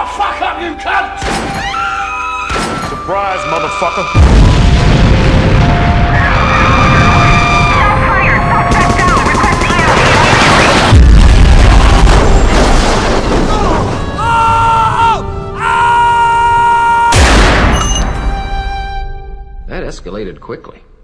fuck up, you cunt! Surprise, motherfucker! That escalated quickly.